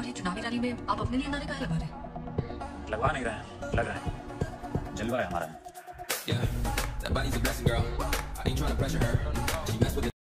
ये चुनावी रैली में आप अपने लिए नारे काहे लगा रहे हैं? लगवा नहीं रहे हैं, लग रहे हैं। जलवा है हमारा। Yeah, that body's a blessing, girl. I ain't trying to pressure her. She mess with